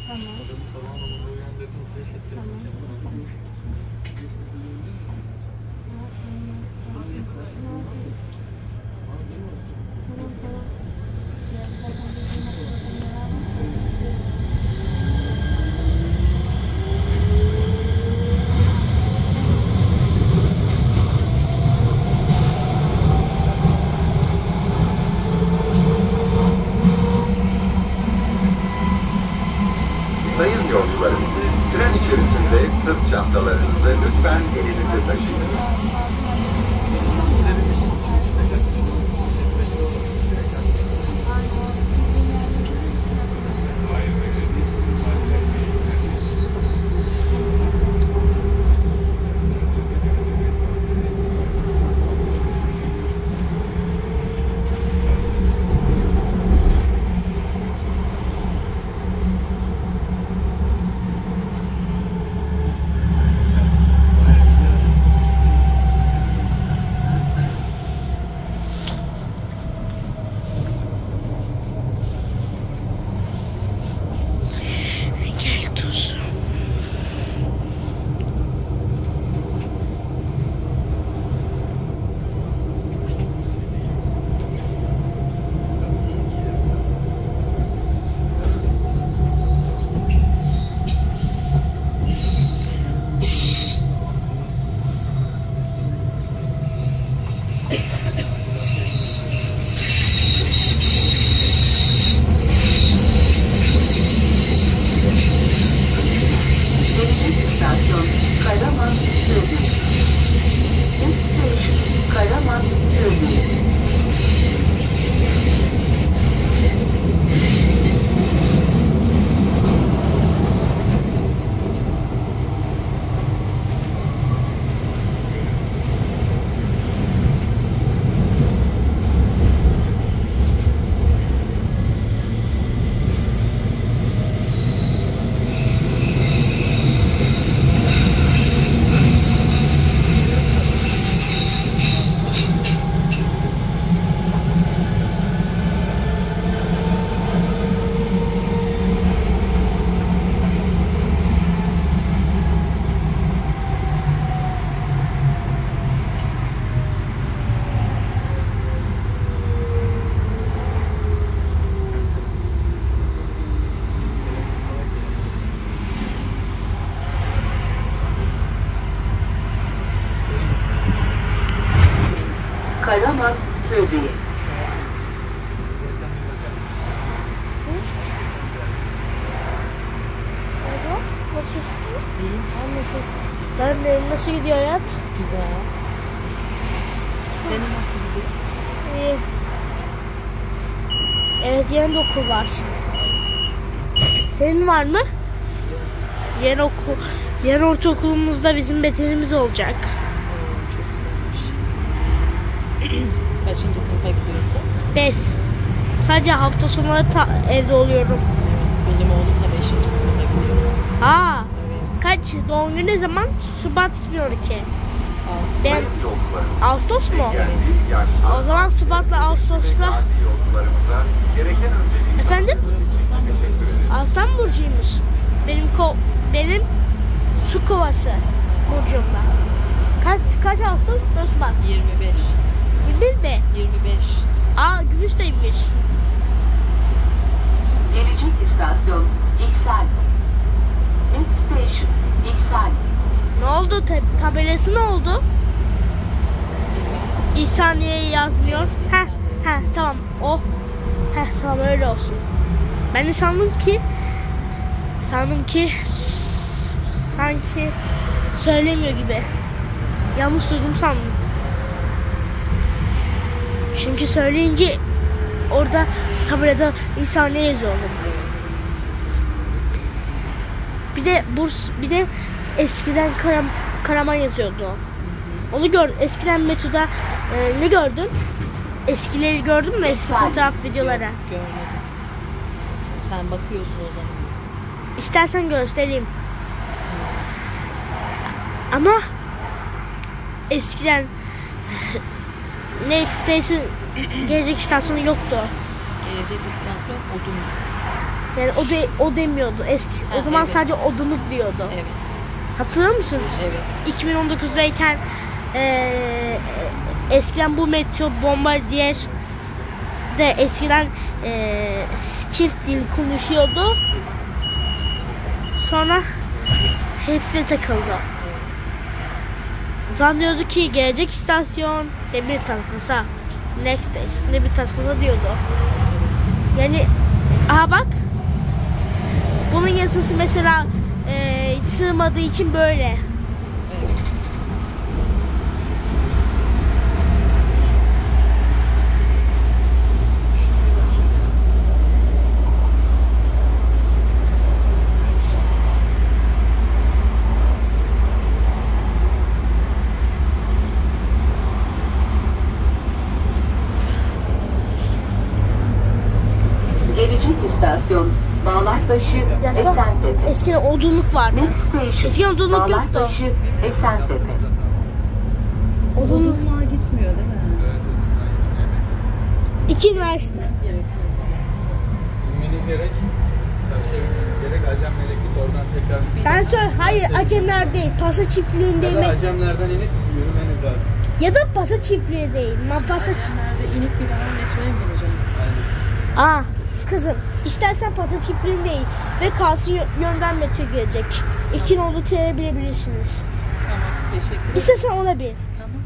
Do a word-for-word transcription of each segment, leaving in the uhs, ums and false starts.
Tamam. Adamı sabah namazı uyandırdım. Flash ettim. Tamam. Sayın yolcularımız, tren içerisinde sırt çantalarınızı lütfen elinizde taşıyınız. Karaman Türbiyet. İyiyim, sen nasılsın? Ben de, nasıl gidiyor hayat? Güzel. Senin nasıl gidiyor? İyi. Evet, yarın da okul var. Senin var mı? Yarın okul, yarın ortaokulumuzda bizim beterimiz olacak. Oo, çok güzelmiş. Kaçıncı sınıfa gidiyorsun? Beş. Sadece hafta sonları ta- evde oluyorum. Evet, benim oğlum da beşinci sınıfa gidiyor. Aa, Evet. kaç? Doğum günü ne zaman? Şubat iki bin on iki. Ağustos. Ben, Ağustos mu? Engelli, yaşlı, O zaman Şubat'la Ağustos'ta. gazi yolcularımıza gereken öncelik Efendim? teşekkür ederim. Aslan burcuymuş. Benim ko benim su kovası burcumda. Kaç kaç Ağustos? dört Şubat. yirmi beş. yirmi bir mi? yirmi beş. Aa, Gümüş'teymiş. Gelecek istasyon İhsan. Next station İhsan. Ne oldu? Te tabelası ne oldu? İhsaniye yazmıyor. Heh, heh, tamam. O. Heh, tamam, öyle olsun. Ben de sandım ki sandım ki sanki söylemiyor gibi. Yanlış duydum sandım. Çünkü söyleyince orada tabelada İhsaniye yazıyordu. Bir de burs, bir de eskiden Karam, Karaman yazıyordu. Onu gör. Eskiden Meto'da e, ne gördün? Eskileri gördün mü? Eski fotoğraf videoları. Görmedim. Sen bakıyorsun o zaman. İstersen göstereyim. Ama eskiden Next Station gelecek istasyonu yoktu. Gelecek istasyon odun. Yani o de, o demiyordu. Es, Ha, o zaman evet. sadece odunluk diyordu. Evet. Hatırlıyor musun? Evet. iki bin on dokuzdayken eee eskiden bu metro Bombardier de eskiden eee çift dil konuşuyordu. Sonra hepsine takıldı. Zannediyordu ki gelecek istasyon demir tasması. Next station demir tasması diyordu. Yani aha bak. Bunun yazısı mesela eee sığmadığı için böyle. Evet. Gelecek istasyon Bağlarbaşı, Yani Esentepe. eskiden odunluk vardı. Next station Eskiden odunluk yoktu. Bağlarbaşı, Esentepe. Odunluk. Odunluğa gitmiyor değil mi? Evet, odunluğa gitmeye İki üniversite. Gerekiyor. bilmeniz gerek. Karşıya bilmeniz gerek. Acem meleklik oradan tekrar. Ben söyle hayır Acemler değil. Pasa çiftliğinde Ya da yemek. Acemlerden inip yürümeniz lazım. Ya da Pasa çiftliği değil. Ben Pasa çiftliği. Nerede inip bir daha metroya mı bineceğim? Aynen. Aa kızım istersen Pasa çiftliği değil. Ve Kalsı yönden metro gelecek. İki nolu trene binebilirsiniz. Tamam. Teşekkür ederim. İstersen ona bin. Tamam.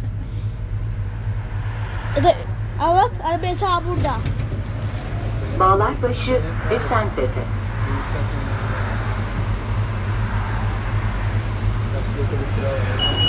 Ya da aa bak araba yatağı burada. Bağlarbaşı, Esentepe. Bir istasyon. Karşıda otobüs durağı var.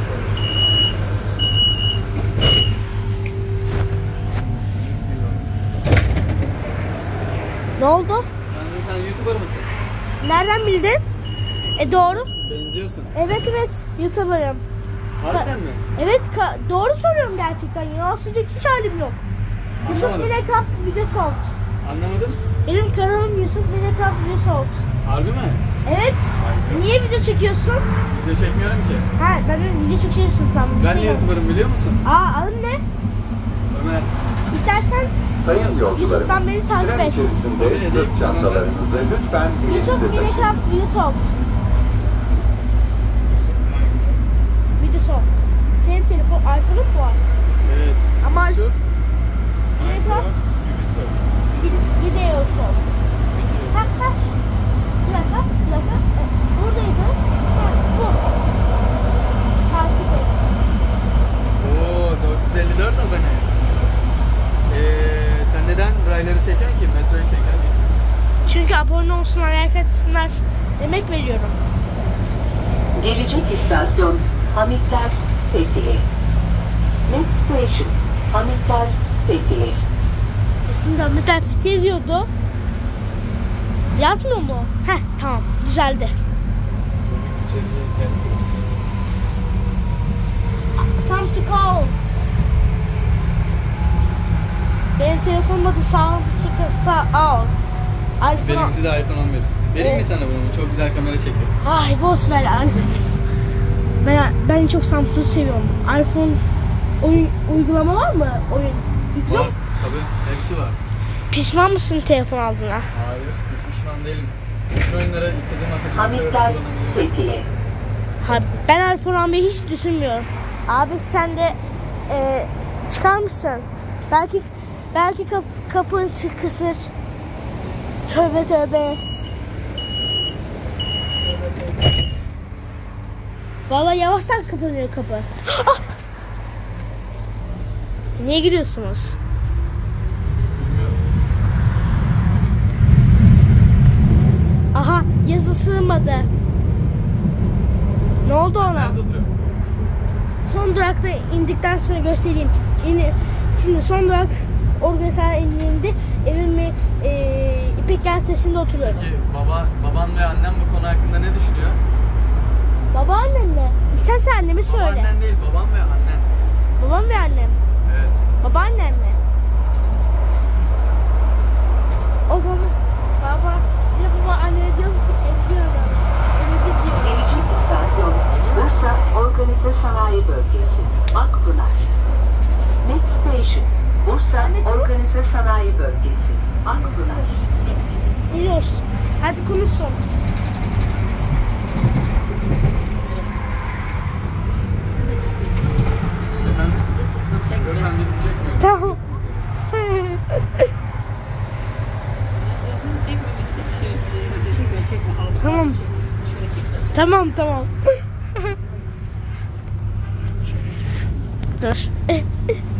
Ne oldu? Yani sen YouTuber mısın? Nereden bildin? E doğru. Benziyorsun. Evet evet YouTuber'ım. Harbiden mi? Evet ka- doğru soruyorum gerçekten. Yalan söyleyecek hiç halim yok. Yusuf Anlamadım. Minecraft Videosoft. Anlamadım. Benim kanalım Yusuf Minecraft Videosoft. Harbi mi? Evet. Niye video çekiyorsun? Video çekmiyorum ki. Ha ben de video çekiyorsun sandım. Ben de YouTuber'ım biliyor musun? Aa adın ne? Ömer. İstersen Sayın yolcularımız, YouTube'dan beni takip tren et. içerisinde sırt çantalarınızı lütfen Yusuf elinizde taşıyın. Minecraft Videosoft. Videosoft. Senin telefon iPhone'un mu var? Evet. Ama Yusuf. Minecraft Ubisoft. Videosoft. Ha ha. Bir dakika, bir dakika. E, buradaydı. Ha, bu. Takip et. Oo dört yüz elli dört abone. Eee sen neden rayları çekiyorsun ki? Metroyu çekiyorsun. Çünkü abone olsunlar, like atsınlar. Emek veriyorum. Gelecek istasyon Hamitler, Fethiye. Next station Hamitler, Fethiye. Şimdi Ahmetler Fithiye yazıyordu. Yazmıyor mu? Heh tamam düzeldi. Çocuk içeriye geldi. Samsung al. Benim telefonum adı Samsung sağ al. iPhone al. Benimkisi de iPhone on bir. Vereyim mi sana bunu? Çok güzel kamera çekiyor. Ay boş ver iPhone. Ben, ben çok Samsung seviyorum. iPhone oyun uygulama var mı? Oyun yüklü Var. yok. Tabii. Hepsi var. Pişman mısın telefon aldığına? Hayır. Hiç pişman değilim. Bütün oyunlara istediğim akıcılıkla Hamitler, kullanabiliyorum. Fethiye. Ha, ben iPhone almayı hiç düşünmüyorum. Abi sen de e, çıkar mısın? Belki belki kap, kapın kısır. Tövbe tövbe. Vallahi yavaştan kapanıyor kapı. Ah! Niye gülüyorsunuz? Aha yazı sığmadı. Ne oldu ona? Nerede oturuyorsun? Son durakta indikten sonra göstereyim. İni, şimdi son durak organizasyon indiğinde evimi e, İpekler Sesi'nde oturuyorum. Peki baba, baban ve annem bu konu hakkında ne düşünüyor? Babaannem mi? Sen sen annemi söyle. Babaannen değil, babam ve annen. Babam ve annem. Evet. Babaannem mi? O zaman baba ya baba anne diyorum ki evliyorum. Eve gidiyorum. Gelecek istasyon Bursa Organize Sanayi Bölgesi. Akpınar. Next station Bursa Organize Sanayi Bölgesi. Akpınar. Eve Hadi konuşsun. Siz de çekiyorsunuz. Efendim? Çekme. Efendim çekmiyor. Tamam. Çekmemek için şöyle istedim. Çekme çekme. Al. Tamam. Şöyle çek sadece. Tamam tamam. Dur.